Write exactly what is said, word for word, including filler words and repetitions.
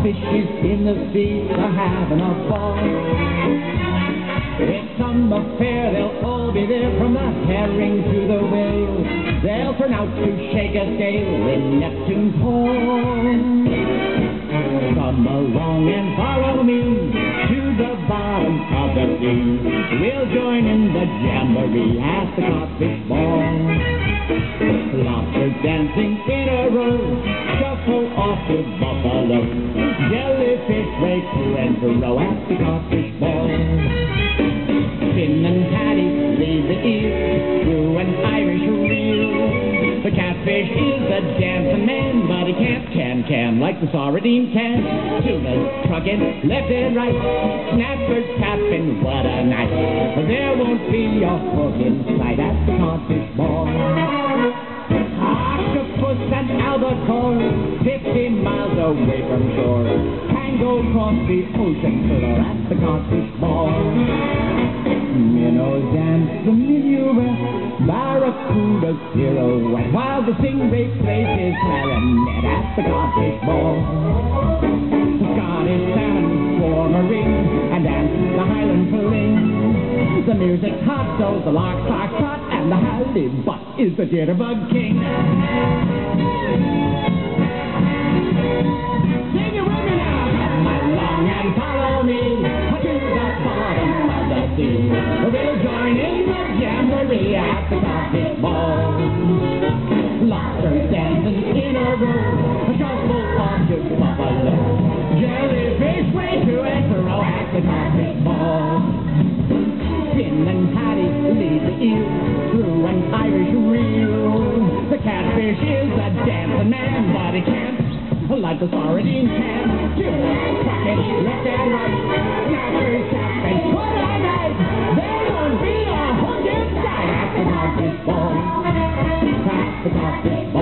fishes in the sea are having a ball. It's summer fair, they'll all be there, from the herring to the whale. They'll turn out to shake a scale in Neptune's hall. Come along and follow me to the bottom of the sea. We'll join in the jamboree at the Codfish Ball. Lobsters dancing in a row, shuffle off to Buffalo. Jellyfish race to and fro at the Codfish Ball. Finn and Paddy lead the eel through an Irish reel. The catfish is a dancing man, but he can't can can like the sardine can. Tunas trucking left and right, snappers tapping, what a night. There won't be a hook in sight at the Codfish Ball. Octopus and albacore, fifty miles away from shore, tango across the ocean floor at the Codfish Ball. Minnows dance the minuet, barracudas pirouette, while the stingray plays his clarinet at the Codfish Ball. The Scottish salmon form a ring and dance the Highland fling. The music's hot, so the larks are hot, and the halibut is the jitterbug king. Sing it with me now! Come along and follow me to the bottom of the sea. We'll join in the jamboree at the Codfish Ball. Lobsters dancing in a row, a shuffle off to Buffalo. Jellyfish way to and fro at the Codfish Ball. Finn and Paddy lead the eel through an Irish reel. The catfish is a dancing man, but he can't like the sardine can. Tunas trucking left and right, snappers tapping, what a night. There won't be a hook in sight at the Codfish Ball. At the Codfish Ball.